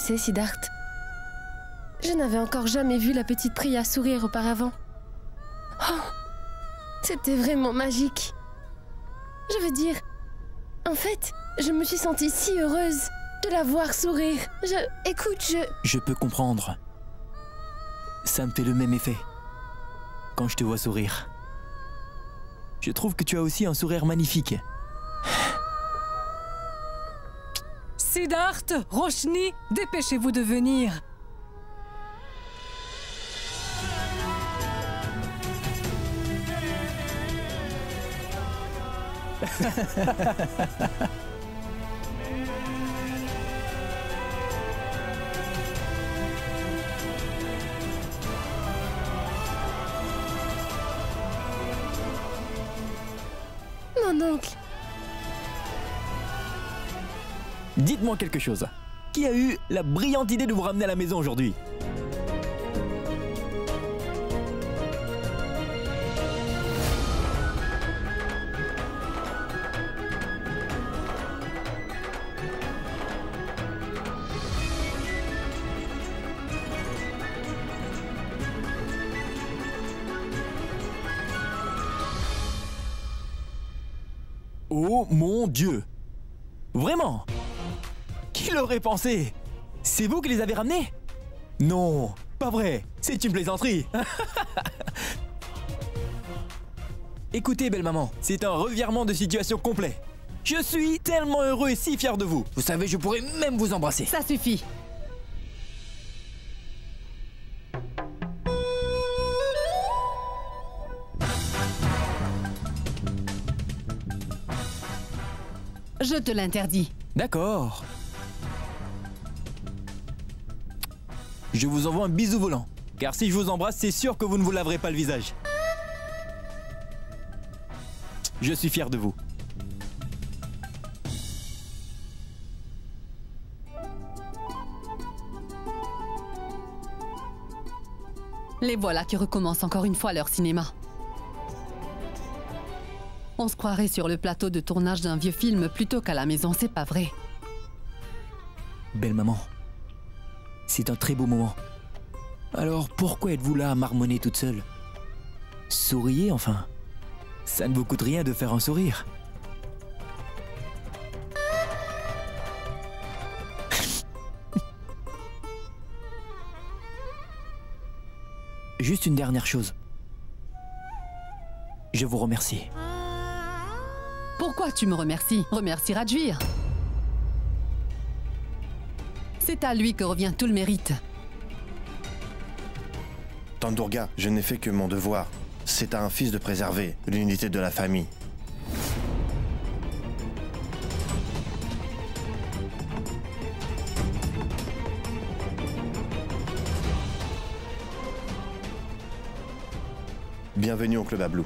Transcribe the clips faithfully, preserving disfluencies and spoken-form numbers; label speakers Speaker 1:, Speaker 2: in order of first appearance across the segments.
Speaker 1: sais, Siddharth. Je n'avais encore jamais vu la petite Priya sourire auparavant. Oh, c'était vraiment magique. Je veux dire, en fait, je me suis sentie si heureuse de la voir sourire. Je... Écoute, je...
Speaker 2: Je peux comprendre. Ça me fait le même effet quand je te vois sourire. Je trouve que tu as aussi un sourire magnifique.
Speaker 3: Siddharth, Roshni, dépêchez-vous de venir.
Speaker 1: Mon oncle.
Speaker 2: Dites-moi quelque chose. Qui a eu la brillante idée de vous ramener à la maison aujourd'hui? Oh mon Dieu! Vraiment? Qui l'aurait pensé? C'est vous qui les avez ramenés? Non, pas vrai, c'est une plaisanterie. Écoutez, belle maman, c'est un revirement de situation complet. Je suis tellement heureux et si fier de vous. Vous savez, je pourrais même vous embrasser.
Speaker 3: Ça suffit. Je te l'interdis.
Speaker 2: D'accord. Je vous envoie un bisou volant. Car si je vous embrasse, c'est sûr que vous ne vous laverez pas le visage. Je suis fier de vous.
Speaker 3: Les voilà qui recommencent encore une fois leur cinéma. On se croirait sur le plateau de tournage d'un vieux film plutôt qu'à la maison, c'est pas vrai.
Speaker 2: Belle maman, c'est un très beau moment. Alors pourquoi êtes-vous là à marmonner toute seule? Souriez enfin. Ça ne vous coûte rien de faire un sourire. Juste une dernière chose. Je vous remercie.
Speaker 3: Pourquoi tu me remercies? Remercie Rajvir. C'est à lui que revient tout le mérite.
Speaker 4: Tante Durga, je n'ai fait que mon devoir. C'est à un fils de préserver l'unité de la famille. Bienvenue, oncle Bablou.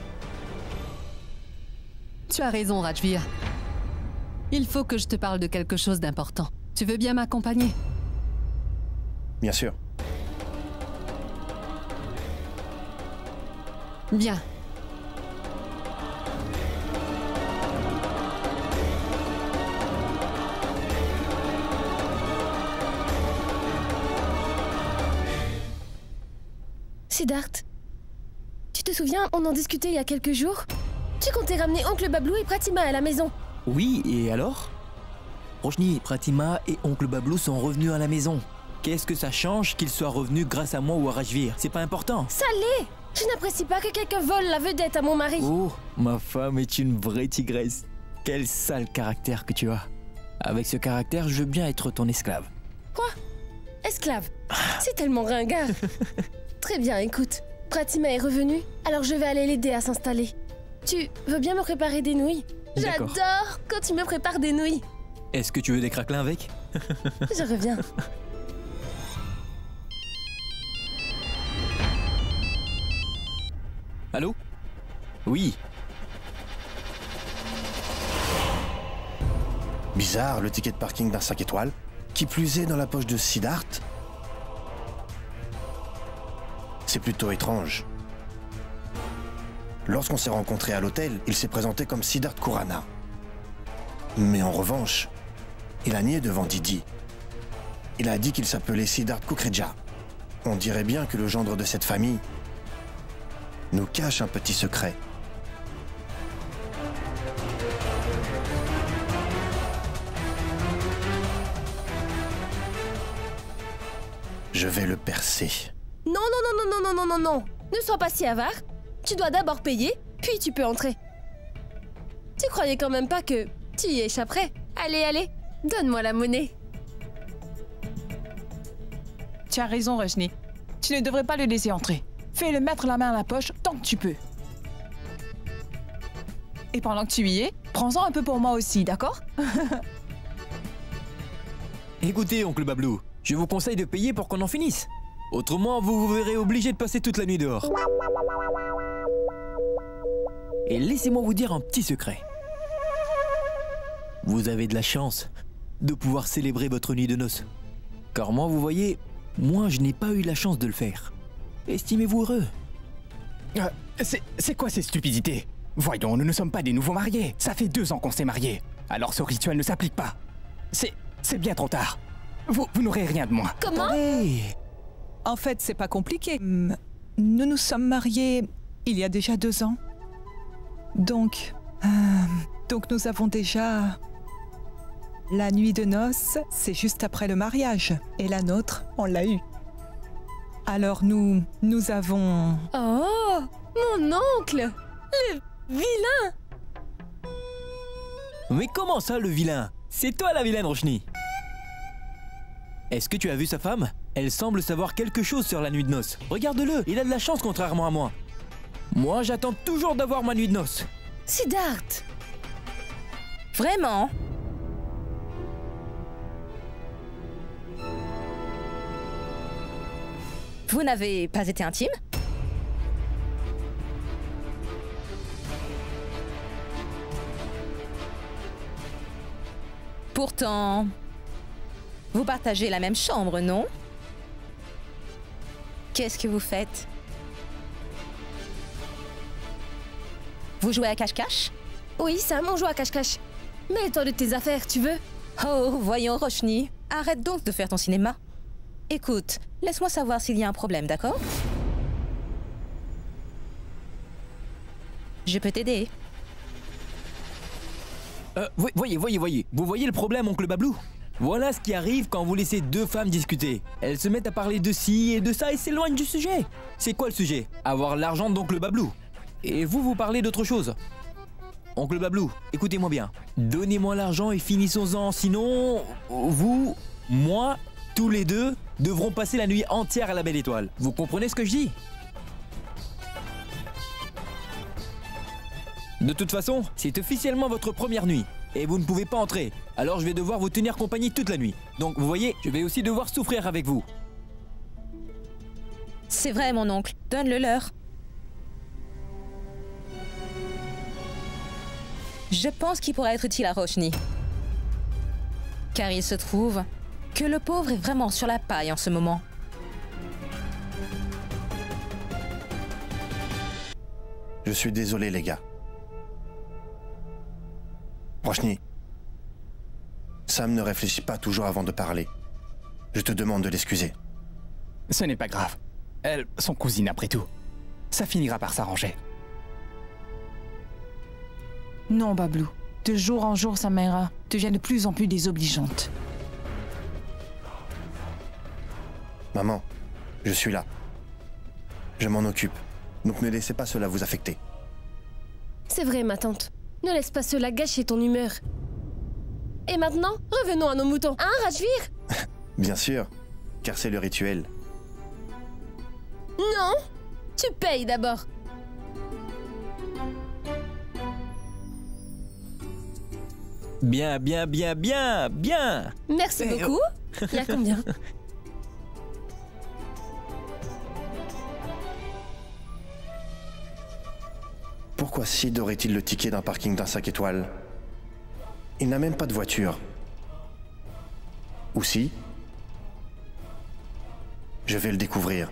Speaker 3: Tu as raison, Rajvir. Il faut que je te parle de quelque chose d'important. Tu veux bien m'accompagner?
Speaker 4: Bien sûr.
Speaker 3: Bien.
Speaker 1: Siddharth, tu te souviens, on en discutait il y a quelques jours? Tu comptais ramener oncle Bablou et Pratima à la maison.
Speaker 2: Oui, et alors? Roshni, Pratima et oncle Bablou sont revenus à la maison. Qu'est-ce que ça change qu'ils soient revenus grâce à moi ou à Rajvir? C'est pas important.
Speaker 1: Ça l'est! Je n'apprécie pas que quelqu'un vole la vedette à mon mari.
Speaker 2: Oh, ma femme est une vraie tigresse. Quel sale caractère que tu as. Avec ce caractère, je veux bien être ton esclave.
Speaker 1: Quoi? Esclave? C'est tellement ringard. Très bien, écoute. Pratima est revenue, alors je vais aller l'aider à s'installer. Tu veux bien me préparer des nouilles? J'adore quand tu me prépares des nouilles.
Speaker 2: Est-ce que tu veux des craquelins avec?
Speaker 1: Je reviens.
Speaker 2: Allô? Oui.
Speaker 4: Bizarre, le ticket de parking d'un cinq étoiles. Qui plus est dans la poche de Siddharth. C'est plutôt étrange. Lorsqu'on s'est rencontrés à l'hôtel, il s'est présenté comme Siddharth Khurana. Mais en revanche, il a nié devant Didi. Il a dit qu'il s'appelait Siddharth Kukreja. On dirait bien que le gendre de cette famille nous cache un petit secret. Je vais le percer.
Speaker 1: Non, non, non, non, non, non, non, non, non. Ne sois pas si avare. Tu dois d'abord payer, puis tu peux entrer. Tu croyais quand même pas que tu y échapperais? Allez, allez, donne-moi la monnaie.
Speaker 5: Tu as raison, Rajni. Tu ne devrais pas le laisser entrer. Fais-le mettre la main à la poche tant que tu peux. Et pendant que tu y es, prends-en un peu pour moi aussi, d'accord?
Speaker 2: Écoutez, oncle Bablou, je vous conseille de payer pour qu'on en finisse. Autrement, vous vous verrez obligé de passer toute la nuit dehors. Et laissez-moi vous dire un petit secret. Vous avez de la chance de pouvoir célébrer votre nuit de noces. Car moi, vous voyez, moi, je n'ai pas eu la chance de le faire. Estimez-vous heureux.
Speaker 6: Euh, c'est, c'est quoi ces stupidités? Voyons, nous ne sommes pas des nouveaux mariés. Ça fait deux ans qu'on s'est mariés. Alors ce rituel ne s'applique pas. C'est, c'est bien trop tard. Vous, vous n'aurez rien de moi.
Speaker 1: Comment?
Speaker 2: Attendez.
Speaker 7: En fait, c'est pas compliqué. Hum, Nous nous sommes mariés il y a déjà deux ans. Donc, euh, donc nous avons déjà... La nuit de noces, c'est juste après le mariage. Et la nôtre, on l'a eue. Alors nous, nous avons...
Speaker 1: Oh, mon oncle, le vilain.
Speaker 2: Mais comment ça, le vilain? C'est toi la vilaine, Roshni. Est-ce que tu as vu sa femme? Elle semble savoir quelque chose sur la nuit de noces. Regarde-le, il a de la chance contrairement à moi. Moi, j'attends toujours d'avoir ma nuit de noces.
Speaker 1: Siddharth.
Speaker 8: Vraiment? Vous n'avez pas été intime? Pourtant, vous partagez la même chambre, non? Qu'est-ce que vous faites? Vous jouez à cache-cache?
Speaker 1: Oui, Sam, on joue à cache-cache. Mêle-toi de tes affaires, tu veux?
Speaker 8: Oh, voyons, Roshni, arrête donc de faire ton cinéma. Écoute, laisse-moi savoir s'il y a un problème, d'accord? Je peux t'aider.
Speaker 2: Euh, voy- voyez, voyez, voyez. Vous voyez le problème, oncle Bablou? Voilà ce qui arrive quand vous laissez deux femmes discuter. Elles se mettent à parler de ci et de ça et s'éloignent du sujet. C'est quoi le sujet? Avoir l'argent d'oncle Bablou. Et vous, vous parlez d'autre chose. Oncle Bablou, écoutez-moi bien. Donnez-moi l'argent et finissons-en. Sinon, vous, moi, tous les deux, devront passer la nuit entière à la Belle Étoile. Vous comprenez ce que je dis? De toute façon, c'est officiellement votre première nuit. Et vous ne pouvez pas entrer. Alors je vais devoir vous tenir compagnie toute la nuit. Donc vous voyez, je vais aussi devoir souffrir avec vous.
Speaker 8: C'est vrai, mon oncle. Donne-le leur. Je pense qu'il pourrait être utile à Roshni. Car il se trouve que le pauvre est vraiment sur la paille en ce moment.
Speaker 4: Je suis désolé, les gars. Roshni, Sam ne réfléchit pas toujours avant de parler. Je te demande de l'excuser.
Speaker 6: Ce n'est pas grave. Elles sont cousines après tout. Ça finira par s'arranger.
Speaker 5: Non, Bablou. De jour en jour, Samira devient de plus en plus désobligeante.
Speaker 4: Maman, je suis là. Je m'en occupe. Donc ne laissez pas cela vous affecter.
Speaker 1: C'est vrai, ma tante. Ne laisse pas cela gâcher ton humeur. Et maintenant, revenons à nos moutons. Hein, Rajvir?
Speaker 4: Bien sûr, car c'est le rituel.
Speaker 1: Non, tu payes d'abord.
Speaker 2: Bien, bien, bien, bien, bien.
Speaker 1: Merci
Speaker 2: Eh,
Speaker 1: beaucoup. Il y a combien?
Speaker 4: Pourquoi Sid aurait-il le ticket d'un parking d'un cinq étoiles? Il n'a même pas de voiture. Ou si? Je vais le découvrir.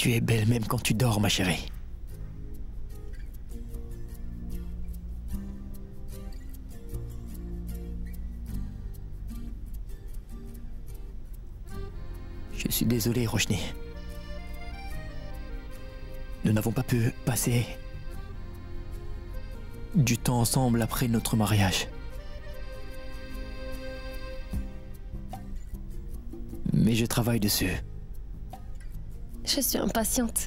Speaker 2: Tu es belle même quand tu dors, ma chérie. Je suis désolé, Roshni. Nous n'avons pas pu passer du temps ensemble après notre mariage. Mais je travaille dessus.
Speaker 1: Je suis impatiente.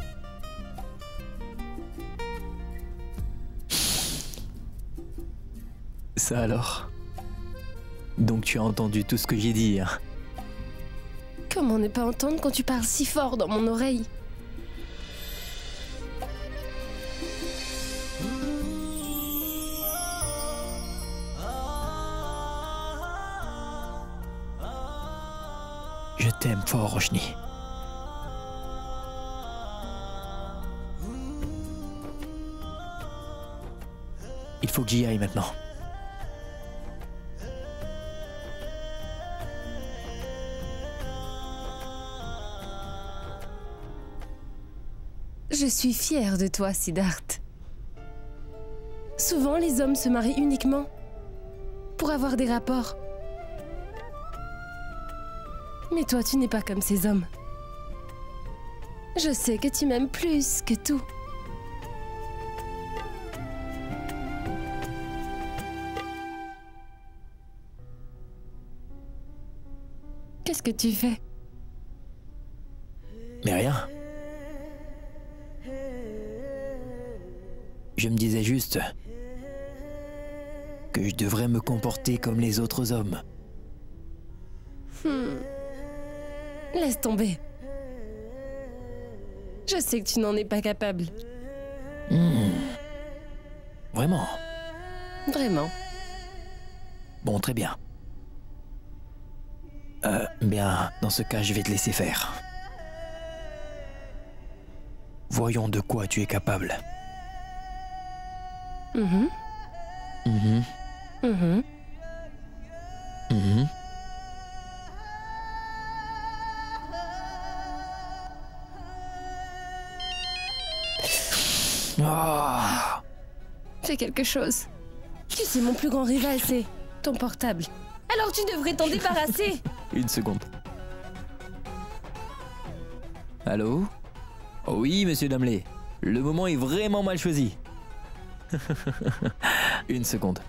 Speaker 2: Ça alors? Donc tu as entendu tout ce que j'ai dit, hein?
Speaker 1: Comment ne pas entendre quand tu parles si fort dans mon oreille?
Speaker 2: Je t'aime fort, Roshni. Il faut que j'y aille maintenant.
Speaker 1: Je suis fière de toi, Siddharth. Souvent, les hommes se marient uniquement pour avoir des rapports. Mais toi, tu n'es pas comme ces hommes. Je sais que tu m'aimes plus que tout. Qu'est-ce que tu fais?
Speaker 2: Mais rien. Je me disais juste que je devrais me comporter comme les autres hommes.
Speaker 1: Hmm. Laisse tomber. Je sais que tu n'en es pas capable.
Speaker 2: Hmm. Vraiment?
Speaker 1: Vraiment.
Speaker 2: Bon, très bien. Euh, bien, dans ce cas, je vais te laisser faire. Voyons de quoi tu es capable.
Speaker 1: Mhm.
Speaker 2: Mhm.
Speaker 1: Mhm.
Speaker 2: Mhm. Ah.
Speaker 1: Fais quelque chose. Tu sais, mon plus grand rival, c'est ton portable. Alors tu devrais t'en débarrasser.
Speaker 2: Une seconde. Allô? Oh oui, monsieur Damley. Le moment est vraiment mal choisi. Une seconde.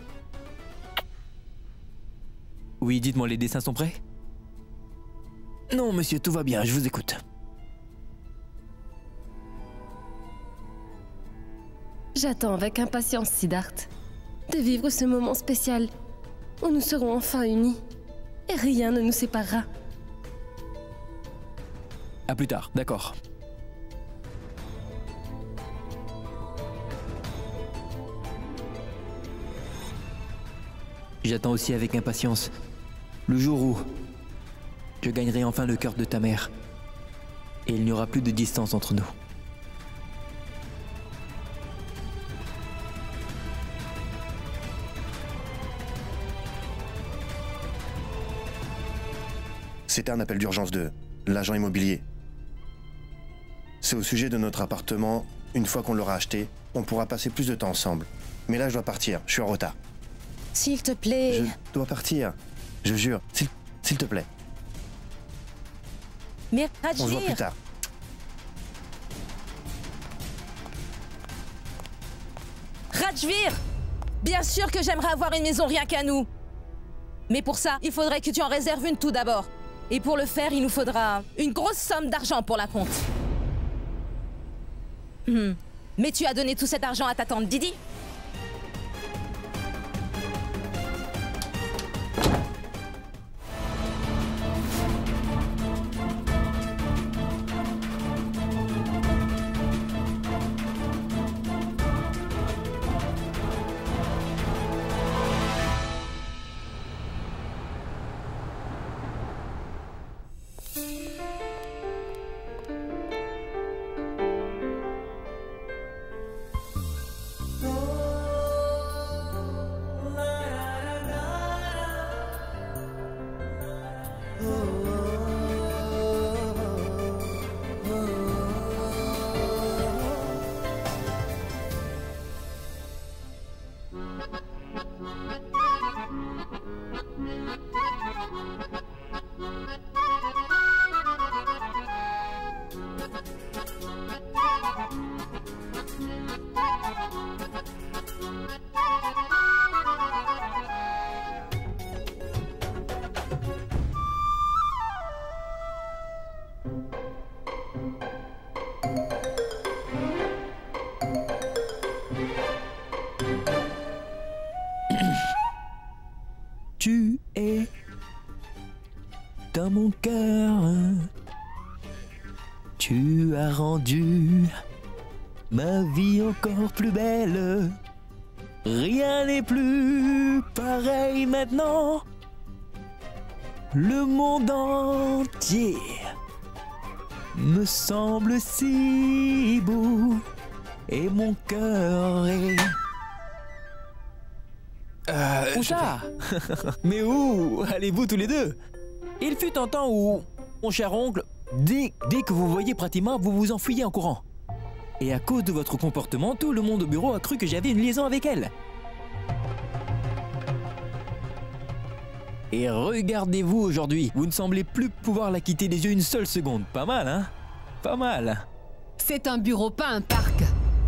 Speaker 2: Oui, dites-moi, les dessins sont prêts? Non, monsieur, tout va bien, je vous écoute.
Speaker 1: J'attends avec impatience, Siddharth, de vivre ce moment spécial où nous serons enfin unis et rien ne nous séparera.
Speaker 2: À plus tard, d'accord. J'attends aussi avec impatience le jour où je gagnerai enfin le cœur de ta mère et il n'y aura plus de distance entre nous.
Speaker 4: C'était un appel d'urgence de l'agent immobilier. C'est au sujet de notre appartement. Une fois qu'on l'aura acheté, on pourra passer plus de temps ensemble. Mais là, je dois partir. Je suis en retard.
Speaker 8: S'il te plaît.
Speaker 4: Je dois partir. Je jure. S'il s'il te plaît.
Speaker 8: Mais
Speaker 4: On se voit plus
Speaker 8: Rajvir,
Speaker 4: tard.
Speaker 8: Rajvir, bien sûr que j'aimerais avoir une maison rien qu'à nous. Mais pour ça, il faudrait que tu en réserves une tout d'abord. Et pour le faire, il nous faudra une grosse somme d'argent pour la compte. Hmm. Mais tu as donné tout cet argent à ta tante Didi?
Speaker 9: Oh
Speaker 2: Tu es dans mon cœur. Tu as rendu ma vie encore plus belle. Rien n'est plus pareil maintenant. Le monde entier me semble si beau et mon cœur est...
Speaker 6: Euh,
Speaker 2: Où ça? Mais où allez-vous tous les deux? Il fut un temps où, mon cher oncle, dès, dès que vous voyez Pratima, vous vous enfuyez en courant. Et à cause de votre comportement, tout le monde au bureau a cru que j'avais une liaison avec elle. Et regardez-vous aujourd'hui, vous ne semblez plus pouvoir la quitter des yeux une seule seconde. Pas mal, hein? Pas mal.
Speaker 3: C'est un bureau, pas un parc.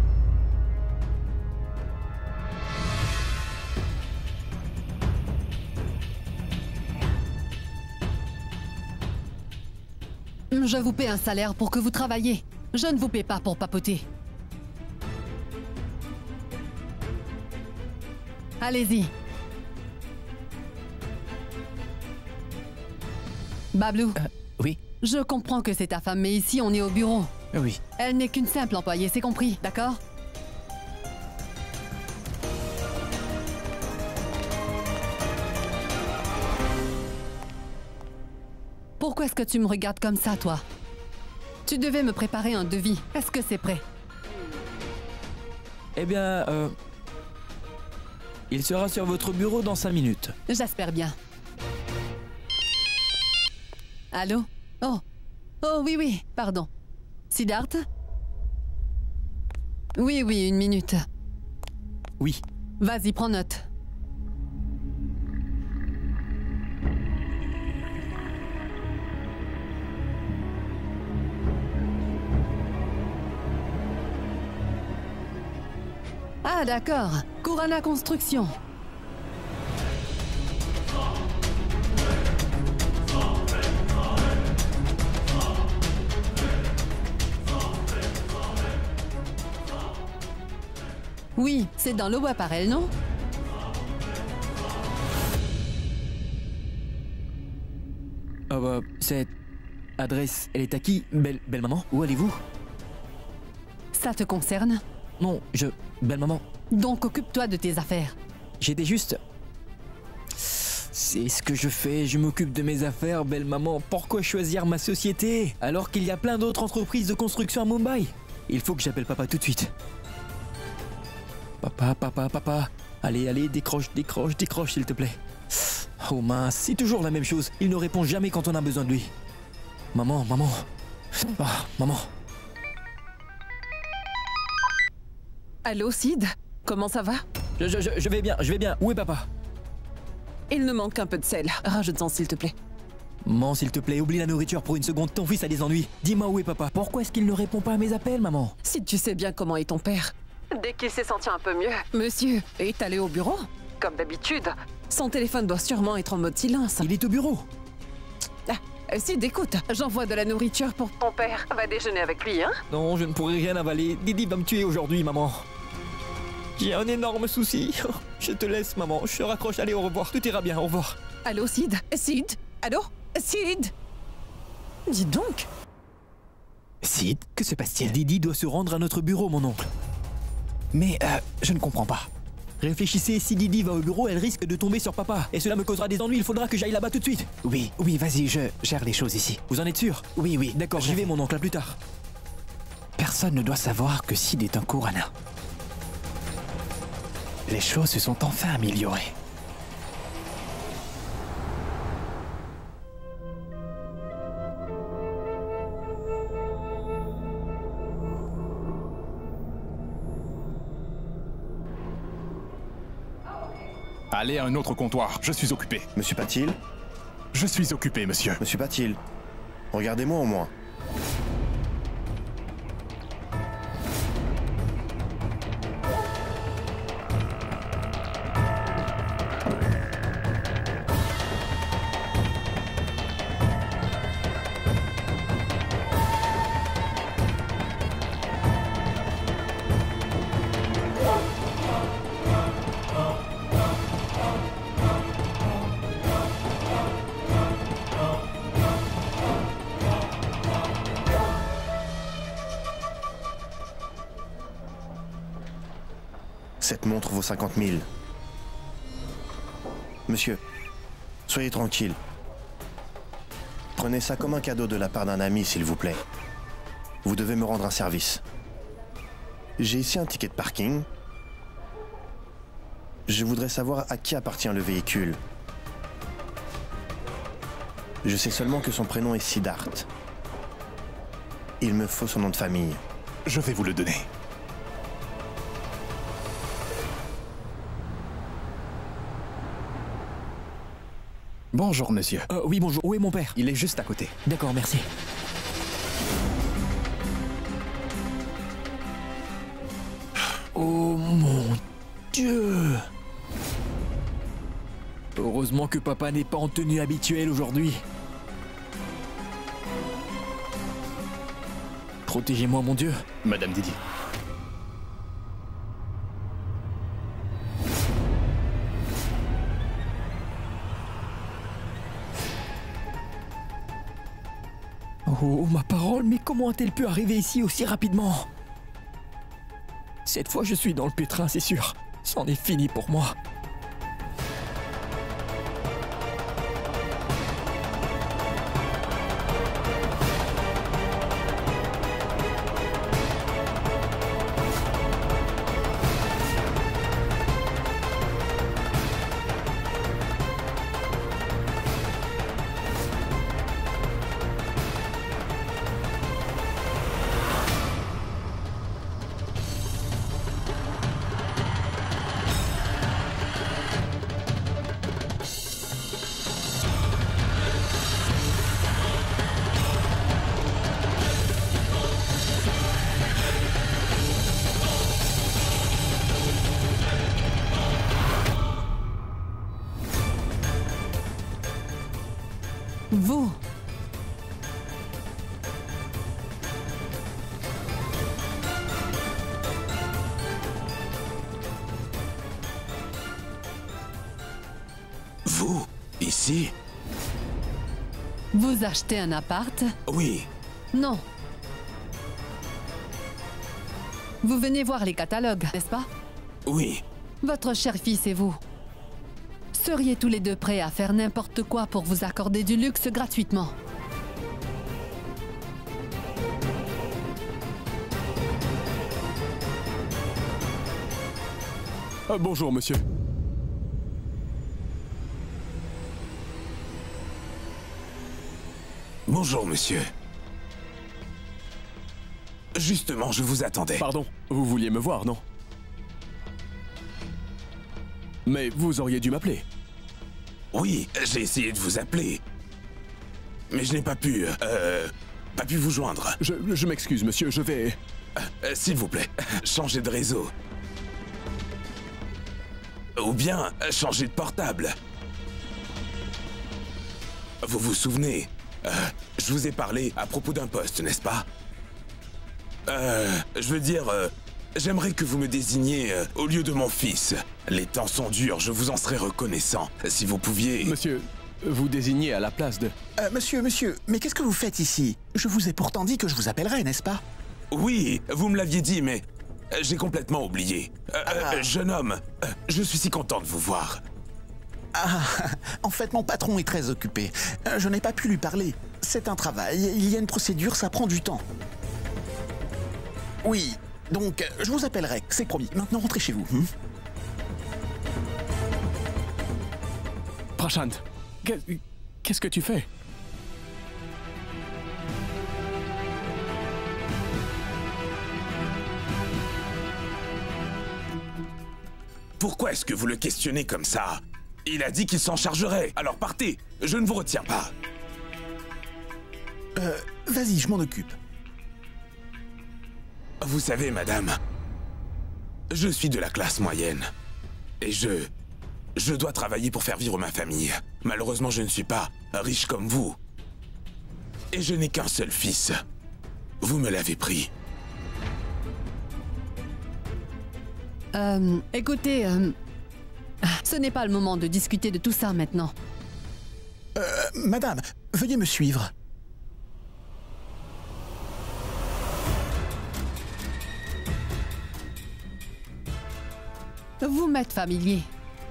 Speaker 3: Je vous paie un salaire pour que vous travaillez. Je ne vous paie pas pour papoter. Allez-y. Bablou.
Speaker 6: Euh, oui.
Speaker 3: Je comprends que c'est ta femme, mais ici on est au bureau.
Speaker 6: Oui.
Speaker 3: Elle n'est qu'une simple employée, c'est compris, d'accord? Pourquoi est-ce que tu me regardes comme ça, toi? Tu devais me préparer un devis. Est-ce que c'est prêt?
Speaker 2: Eh bien, euh... il sera sur votre bureau dans cinq minutes.
Speaker 3: J'espère bien. Allô? Oh. Oh oui, oui, pardon. Siddharth? Oui, oui, une minute.
Speaker 2: Oui.
Speaker 3: Vas-y, prends note. Ah, d'accord. Kurana Construction. Oui, c'est dans l'eau appareil, non?
Speaker 2: Ah bah, cette adresse, elle est à qui? Belle, belle maman, où allez-vous?
Speaker 3: Ça te concerne?
Speaker 2: Non, je... Belle maman,
Speaker 3: Donc occupe-toi de tes affaires.
Speaker 2: j'étais juste... C'est ce que je fais, je m'occupe de mes affaires, belle maman. Pourquoi choisir ma société alors qu'il y a plein d'autres entreprises de construction à Mumbai? Il faut que j'appelle papa tout de suite. Papa, papa, papa. Allez, allez, décroche, décroche, décroche s'il te plaît. Oh mince, c'est toujours la même chose. Il ne répond jamais quand on a besoin de lui. Maman, maman. Ah, maman.
Speaker 9: Allô, Sid? Comment ça va?
Speaker 2: Je, je, je, je vais bien, je vais bien. Où est papa?
Speaker 9: Il ne manque qu'un peu de sel. Rajoute-en, s'il te plaît.
Speaker 2: Maman, s'il te plaît, oublie la nourriture pour une seconde. Ton fils a des ennuis. Dis-moi où est papa. Pourquoi est-ce qu'il ne répond pas à mes appels, maman?
Speaker 9: Sid, tu sais bien comment est ton père. Dès qu'il s'est senti un peu mieux, monsieur est allé au bureau. Comme d'habitude. Son téléphone doit sûrement être en mode silence.
Speaker 2: Il est au bureau.
Speaker 9: Ah, Sid, écoute, j'envoie de la nourriture pour ton père. Va déjeuner avec lui, hein?
Speaker 2: Non, je ne pourrai rien avaler. Didi va me tuer aujourd'hui, maman. J'ai un énorme souci. Je te laisse, maman. Je raccroche. Allez, au revoir. Tout ira bien. Au revoir.
Speaker 9: Allô, Sid? Sid? Allô? Sid? Dis donc.
Speaker 6: Sid, que se passe-t-il?
Speaker 2: Didi doit se rendre à notre bureau, mon oncle.
Speaker 6: Mais, euh, je ne comprends pas.
Speaker 2: Réfléchissez, si Didi va au bureau, elle risque de tomber sur papa. Et cela me causera des ennuis. Il faudra que j'aille là-bas tout de suite.
Speaker 6: Oui, oui, vas-y, je gère les choses ici.
Speaker 2: Vous en êtes sûr?
Speaker 6: Oui, oui.
Speaker 2: D'accord, j'y vais, mon oncle. À plus tard.
Speaker 6: Personne ne doit savoir que Sid est un Kurana. Les choses se sont enfin améliorées.
Speaker 10: Allez à un autre comptoir, je suis occupé.
Speaker 4: Monsieur Patil?
Speaker 10: Je suis occupé, monsieur.
Speaker 4: Monsieur Patil, regardez-moi au moins. Cette montre vaut cinquante mille. Monsieur, soyez tranquille. Prenez ça comme un cadeau de la part d'un ami, s'il vous plaît. Vous devez me rendre un service. J'ai ici un ticket de parking. Je voudrais savoir à qui appartient le véhicule. Je sais seulement que son prénom est Siddharth. Il me faut son nom de famille.
Speaker 10: Je vais vous le donner.
Speaker 6: Bonjour, monsieur.
Speaker 2: Euh, oui, bonjour. Où est mon père?
Speaker 6: Il est juste à côté.
Speaker 2: D'accord, merci. Oh mon Dieu! Heureusement que papa n'est pas en tenue habituelle aujourd'hui. Protégez-moi, mon Dieu.
Speaker 10: Madame Didi.
Speaker 2: Oh, ma parole, mais comment a-t-elle pu arriver ici aussi rapidement? Cette fois, je suis dans le pétrin, c'est sûr. C'en est fini pour moi.
Speaker 3: Vous.
Speaker 11: Vous, ici?
Speaker 3: Vous achetez un appart?
Speaker 11: Oui.
Speaker 3: Non. Vous venez voir les catalogues, n'est-ce pas?
Speaker 11: Oui.
Speaker 3: Votre cher fils et vous seriez tous les deux prêts à faire n'importe quoi pour vous accorder du luxe gratuitement.
Speaker 10: Ah, bonjour, monsieur.
Speaker 11: Bonjour, monsieur. Justement, je vous attendais.
Speaker 10: Pardon, vous vouliez me voir, non? Mais vous auriez dû m'appeler.
Speaker 11: Oui, j'ai essayé de vous appeler. Mais je n'ai pas pu... Euh... pas pu vous joindre.
Speaker 10: Je, je m'excuse, monsieur, je vais...
Speaker 11: Euh, S'il vous plaît, changez de réseau. Ou bien, changez de portable. Vous vous souvenez, euh, je vous ai parlé à propos d'un poste, n'est-ce pas? Euh... Je veux dire... Euh, J'aimerais que vous me désigniez euh, au lieu de mon fils. Les temps sont durs, je vous en serais reconnaissant. Si vous pouviez...
Speaker 10: Monsieur, vous désignez à la place de...
Speaker 12: Euh, monsieur, monsieur, mais qu'est-ce que vous faites ici? Je vous ai pourtant dit que je vous appellerais, n'est-ce pas?
Speaker 11: Oui, vous me l'aviez dit, mais euh, j'ai complètement oublié. Euh,
Speaker 12: Ah.
Speaker 11: euh, jeune homme, euh, je suis si content de vous voir.
Speaker 12: Ah, en fait, mon patron est très occupé. Euh, Je n'ai pas pu lui parler. C'est un travail, il y a une procédure, ça prend du temps. Oui, donc, euh, je vous appellerai, c'est promis. Maintenant, rentrez chez vous. hein.
Speaker 10: Prashant, qu'est- qu'est-ce que tu fais?
Speaker 11: Pourquoi est-ce que vous le questionnez comme ça? Il a dit qu'il s'en chargerait, alors partez, je ne vous retiens pas.
Speaker 12: Euh, vas-y, je m'en occupe.
Speaker 11: Vous savez, madame, je suis de la classe moyenne. Et je... je dois travailler pour faire vivre ma famille. Malheureusement, je ne suis pas riche comme vous. Et je n'ai qu'un seul fils. Vous me l'avez pris.
Speaker 3: Euh, écoutez, euh, ce n'est pas le moment de discuter de tout ça maintenant.
Speaker 12: Euh, madame, veuillez me suivre.
Speaker 3: Vous m'êtes familier.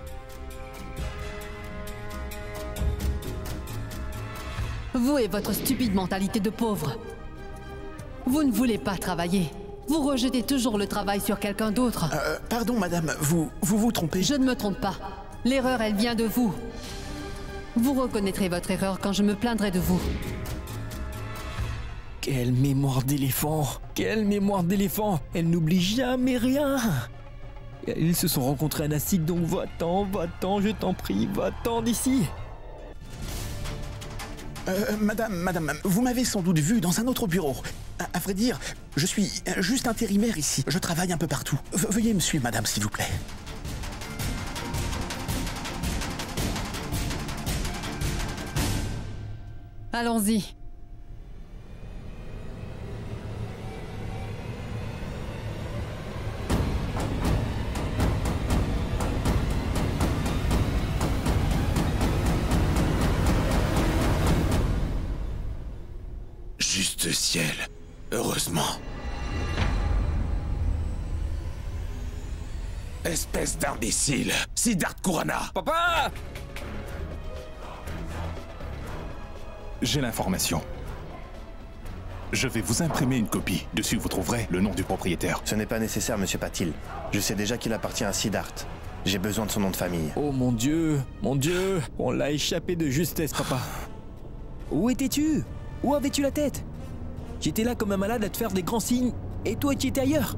Speaker 3: Vous et votre stupide mentalité de pauvre. Vous ne voulez pas travailler. Vous rejetez toujours le travail sur quelqu'un d'autre.
Speaker 12: Euh, pardon, madame, vous vous, vous trompez.
Speaker 3: Je ne me trompe pas. L'erreur, elle vient de vous. Vous reconnaîtrez votre erreur quand je me plaindrai de vous.
Speaker 2: Quelle mémoire d'éléphant! Quelle mémoire d'éléphant! Elle n'oublie jamais rien! Ils se sont rencontrés à Nassik, donc va-t'en, va-t'en, je t'en prie, va-t'en d'ici!
Speaker 12: Euh, madame, madame, vous m'avez sans doute vu dans un autre bureau. À, à vrai dire, je suis juste intérimaire ici. Je travaille un peu partout. Ve- veuillez me suivre, madame, s'il vous plaît.
Speaker 3: Allons-y.
Speaker 11: Juste ciel. Heureusement. Espèce d'imbécile. Siddharth Khurana.
Speaker 2: Papa!
Speaker 13: J'ai l'information. Je vais vous imprimer une copie. Dessus, vous trouverez le nom du propriétaire.
Speaker 4: Ce n'est pas nécessaire, monsieur Patil. Je sais déjà qu'il appartient à Siddharth. J'ai besoin de son nom de famille.
Speaker 2: Oh mon Dieu, mon Dieu, on l'a échappé de justesse, papa. Où étais-tu? Où avais-tu la tête? J'étais là comme un malade à te faire des grands signes, et toi tu étais ailleurs.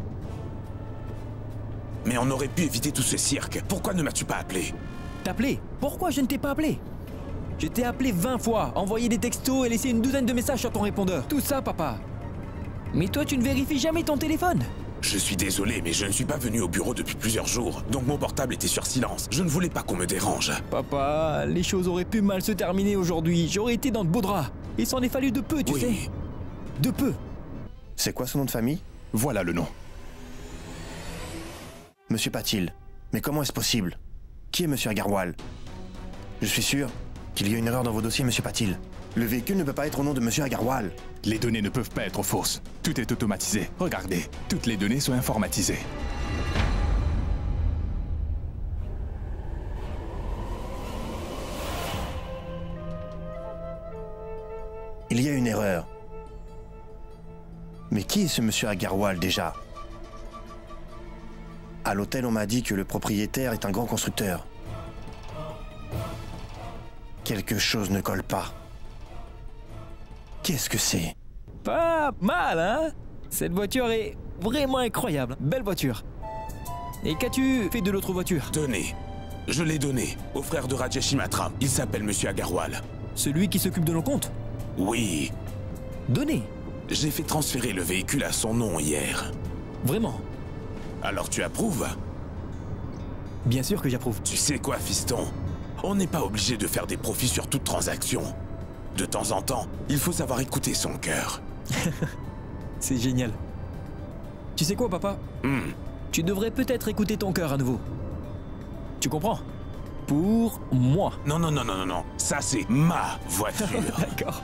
Speaker 11: Mais on aurait pu éviter tout ce cirque. Pourquoi ne m'as-tu pas appelé?
Speaker 2: T'appeler? Pourquoi je ne t'ai pas appelé? Je t'ai appelé vingt fois, envoyé des textos et laissé une douzaine de messages sur ton répondeur. Tout ça, papa. Mais toi, tu ne vérifies jamais ton téléphone.
Speaker 11: Je suis désolé, mais je ne suis pas venu au bureau depuis plusieurs jours. Donc mon portable était sur silence. Je ne voulais pas qu'on me dérange.
Speaker 2: Papa, les choses auraient pu mal se terminer aujourd'hui. J'aurais été dans de beaux draps. Il s'en est fallu de peu, tu
Speaker 11: Oui.
Speaker 2: sais. De peu.
Speaker 4: C'est quoi son nom de famille?
Speaker 13: Voilà le nom.
Speaker 4: Monsieur Patil. Mais comment est-ce possible? Qui est monsieur Agarwal? Je suis sûr qu'il y a une erreur dans vos dossiers, monsieur Patil. Le véhicule ne peut pas être au nom de monsieur Agarwal.
Speaker 13: Les données ne peuvent pas être fausses. Tout est automatisé. Regardez, toutes les données sont informatisées.
Speaker 4: Il y a une erreur. Mais qui est ce monsieur Agarwal déjà? À l'hôtel, on m'a dit que le propriétaire est un grand constructeur. Quelque chose ne colle pas. Qu'est-ce que c'est?
Speaker 2: Pas mal, hein? Cette voiture est vraiment incroyable. Belle voiture. Et qu'as-tu fait de l'autre voiture?
Speaker 11: Donné. Je l'ai donné au frère de Rajesh Matra. Il s'appelle monsieur Agarwal.
Speaker 2: Celui qui s'occupe de nos comptes?
Speaker 11: Oui.
Speaker 2: Donné.
Speaker 11: J'ai fait transférer le véhicule à son nom hier.
Speaker 2: Vraiment?
Speaker 11: Alors tu approuves?
Speaker 2: Bien sûr que j'approuve.
Speaker 11: Tu sais quoi, fiston? On n'est pas obligé de faire des profits sur toute transaction. De temps en temps, il faut savoir écouter son cœur.
Speaker 2: C'est génial. Tu sais quoi, papa?
Speaker 11: Hmm.
Speaker 2: Tu devrais peut-être écouter ton cœur à nouveau. Tu comprends? Pour moi.
Speaker 11: Non, non, non, non, non, non. Ça, c'est ma voiture.
Speaker 2: D'accord.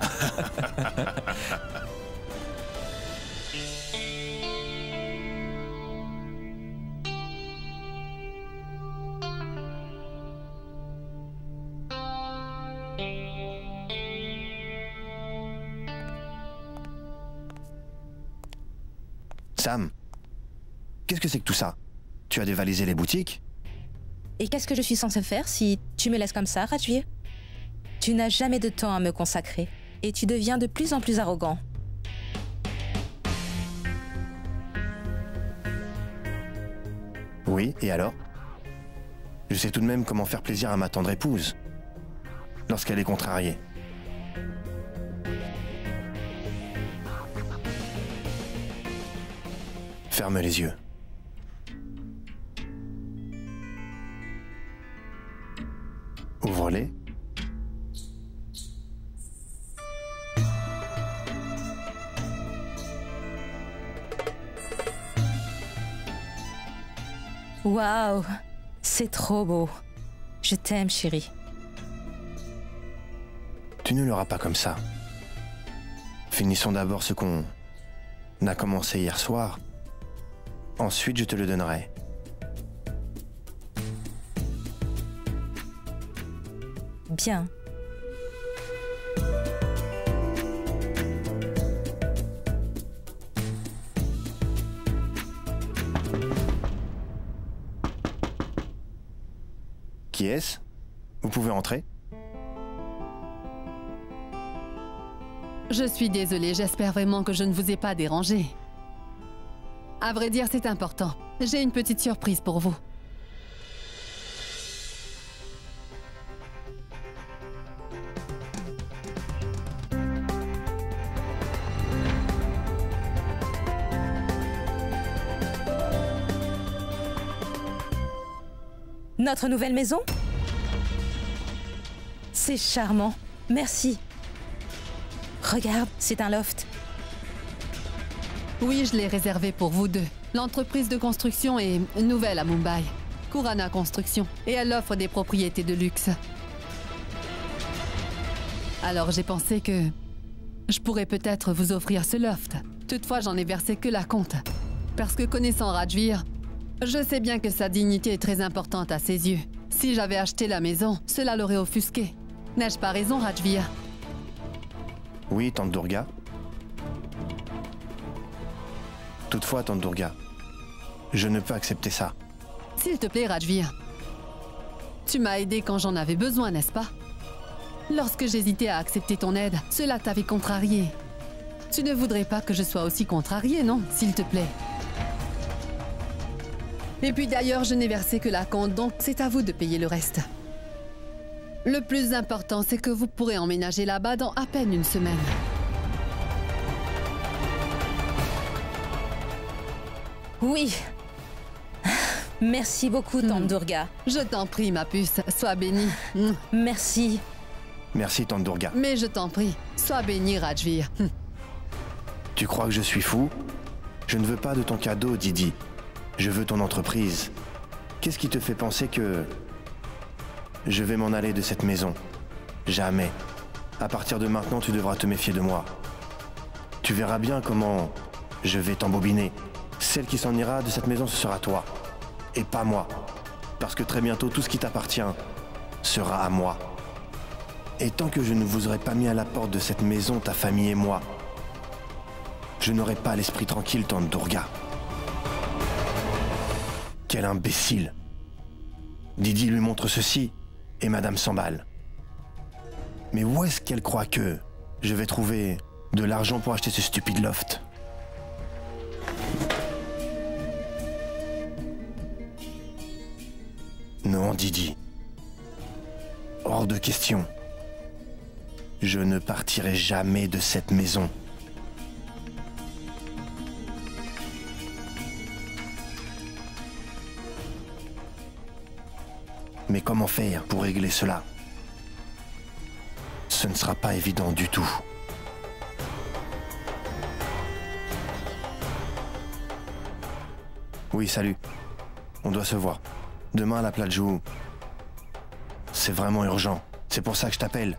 Speaker 4: Sam, qu'est-ce que c'est que tout ça? Tu as dévalisé les boutiques?
Speaker 8: Et qu'est-ce que je suis censée faire si tu me laisses comme ça, Rajvir? Tu n'as jamais de temps à me consacrer. Et tu deviens de plus en plus arrogant.
Speaker 4: Oui, et alors? Je sais tout de même comment faire plaisir à ma tendre épouse. Lorsqu'elle est contrariée. Ferme les yeux. Ouvre-les.
Speaker 8: Waouh, c'est trop beau. Je t'aime, chérie.
Speaker 4: Tu ne l'auras pas comme ça. Finissons d'abord ce qu'on a commencé hier soir. Ensuite, je te le donnerai.
Speaker 8: Bien.
Speaker 4: Qui est-ce? Vous pouvez entrer?
Speaker 3: Je suis désolée, j'espère vraiment que je ne vous ai pas dérangé. À vrai dire, c'est important. J'ai une petite surprise pour vous.
Speaker 8: Notre nouvelle maison? C'est charmant. Merci. Regarde, c'est un loft.
Speaker 3: Oui, je l'ai réservé pour vous deux. L'entreprise de construction est nouvelle à Mumbai. Khurana Construction. Et elle offre des propriétés de luxe. Alors j'ai pensé que je pourrais peut-être vous offrir ce loft. Toutefois, j'en ai versé que la compte. Parce que connaissant Rajvir, je sais bien que sa dignité est très importante à ses yeux. Si j'avais acheté la maison, cela l'aurait offusqué. N'ai-je pas raison, Rajvir?
Speaker 4: Oui, tante Durga. Toutefois, tante Durga, je ne peux accepter ça.
Speaker 3: S'il te plaît, Rajvir. Tu m'as aidé quand j'en avais besoin, n'est-ce pas? Lorsque j'hésitais à accepter ton aide, cela t'avait contrarié. Tu ne voudrais pas que je sois aussi contrarié, non? S'il te plaît. Et puis d'ailleurs, je n'ai versé que la compte, donc c'est à vous de payer le reste. Le plus important, c'est que vous pourrez emménager là-bas dans à peine une semaine.
Speaker 8: Oui. Merci beaucoup, tante Durga.
Speaker 3: Je t'en prie, ma puce. Sois bénie.
Speaker 8: Merci.
Speaker 4: Merci, tante Durga.
Speaker 3: Mais je t'en prie, sois bénie, Rajvir.
Speaker 4: Tu crois que je suis fou? Je ne veux pas de ton cadeau, Didi. Je veux ton entreprise. Qu'est-ce qui te fait penser que... Je vais m'en aller de cette maison? Jamais. À partir de maintenant, tu devras te méfier de moi. Tu verras bien comment je vais t'embobiner. Celle qui s'en ira de cette maison, ce sera toi. Et pas moi. Parce que très bientôt, tout ce qui t'appartient sera à moi. Et tant que je ne vous aurai pas mis à la porte de cette maison, ta famille et moi, je n'aurai pas l'esprit tranquille, tante Durga. Quel imbécile! Didi lui montre ceci, et madame s'emballe. Mais où est-ce qu'elle croit que je vais trouver de l'argent pour acheter ce stupide loft? Non, Didi. Hors de question. Je ne partirai jamais de cette maison. Mais comment faire pour régler cela? Ce ne sera pas évident du tout. Oui, salut. On doit se voir. Demain à la plage où... C'est vraiment urgent. C'est pour ça que je t'appelle.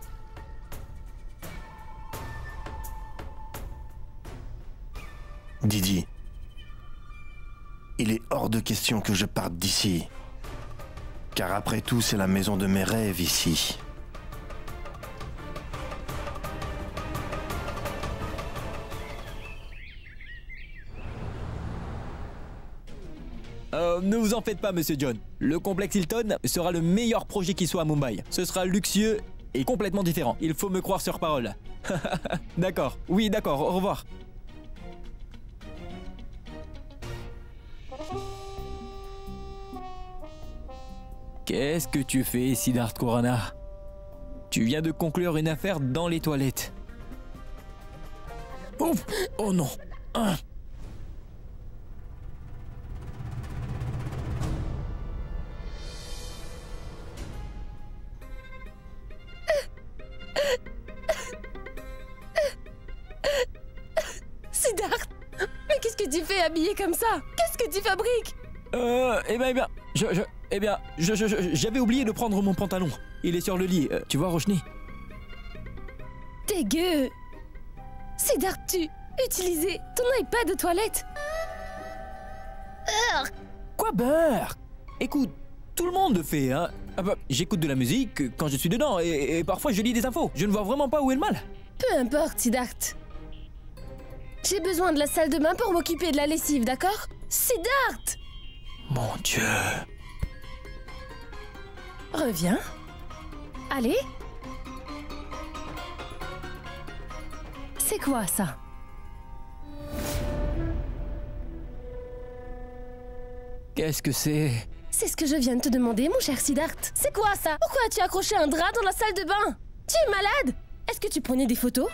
Speaker 4: Didi. Il est hors de question que je parte d'ici. Car après tout, c'est la maison de mes rêves ici.
Speaker 2: Euh, ne vous en faites pas, monsieur John. Le complexe Hilton sera le meilleur projet qui soit à Mumbai. Ce sera luxueux et complètement différent. Il faut me croire sur parole. D'accord. Oui, d'accord. Au revoir. Qu'est-ce que tu fais, Siddharth Khurana? Tu viens de conclure une affaire dans les toilettes. Oh, oh non. Ah.
Speaker 1: Siddharth, mais qu'est-ce que tu fais habillé comme ça? Qu'est-ce que tu fabriques?
Speaker 2: Euh, eh bien, eh bien, je, je, eh bien, je, je, je- j'avais oublié de prendre mon pantalon. Il est sur le lit. Euh, tu vois, Roshni?
Speaker 1: Dégueu! Siddharth, tu utilisais ton iPad de toilette? Urgh.
Speaker 2: Quoi, beurre? Écoute, Tout le monde le fait, hein. Ah bah, j'écoute de la musique quand je suis dedans et, et parfois je lis des infos. Je ne vois vraiment pas où est le mal.
Speaker 1: Peu importe, Siddharth. J'ai besoin de la salle de bain pour m'occuper de la lessive, d'accord? Siddharth!
Speaker 2: Mon Dieu.
Speaker 1: Reviens. Allez. C'est quoi ça?
Speaker 2: Qu'est-ce que c'est?
Speaker 1: C'est ce que je viens de te demander, mon cher Siddharth. C'est quoi ça? Pourquoi as-tu accroché un drap dans la salle de bain? Tu es malade? Est-ce que tu prenais des photos?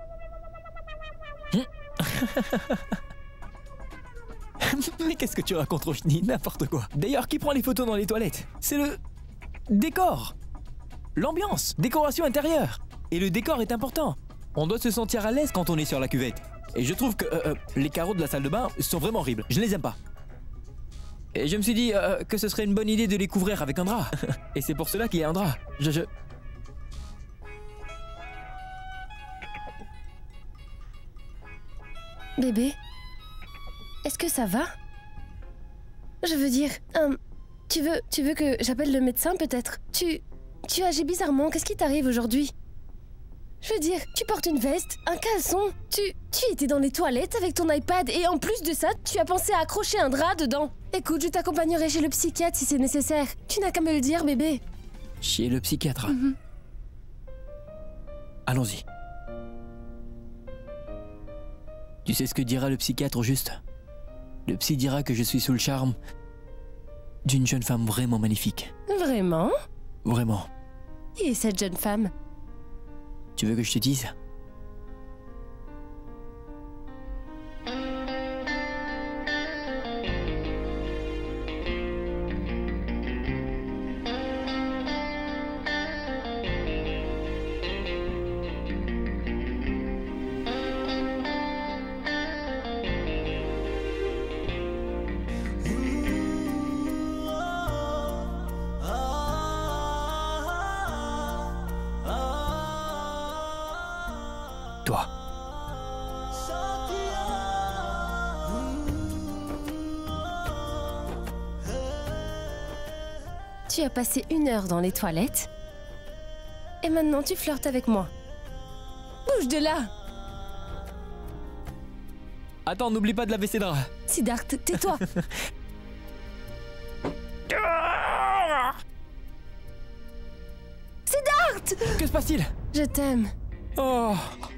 Speaker 2: Mais qu'est-ce que tu racontes, Roshni? N'importe quoi. D'ailleurs, qui prend les photos dans les toilettes? C'est le... décor. L'ambiance. Décoration intérieure. Et le décor est important. On doit se sentir à l'aise quand on est sur la cuvette. Et je trouve que euh, euh, les carreaux de la salle de bain sont vraiment horribles. Je ne les aime pas. Et je me suis dit euh, que ce serait une bonne idée de les couvrir avec un drap. Et c'est pour cela qu'il y a un drap. Je... je...
Speaker 1: Bébé, est-ce que ça va? Je veux dire, euh, tu veux, tu veux que j'appelle le médecin peut-être? Tu, tu agis bizarrement, qu'est-ce qui t'arrive aujourd'hui? Je veux dire, tu portes une veste, un caleçon, tu, tu étais dans les toilettes avec ton iPad et en plus de ça, tu as pensé à accrocher un drap dedans. Écoute, je t'accompagnerai chez le psychiatre si c'est nécessaire. Tu n'as qu'à me le dire, bébé.
Speaker 2: Chez le psychiatre.
Speaker 1: Mm-hmm.
Speaker 2: Allons-y. Tu sais ce que dira le psychiatre au juste? Le psy dira que je suis sous le charme d'une jeune femme vraiment magnifique.
Speaker 1: Vraiment?
Speaker 2: Vraiment.
Speaker 1: Qui est cette jeune femme?
Speaker 2: Tu veux que je te dise? Toi.
Speaker 1: Tu as passé une heure dans les toilettes et maintenant tu flirtes avec moi. Bouge de là!
Speaker 2: Attends, n'oublie pas de laver ses draps.
Speaker 1: Siddharth, tais-toi! Siddharth!
Speaker 2: Que se passe-t-il?
Speaker 1: Je t'aime.
Speaker 2: Oh,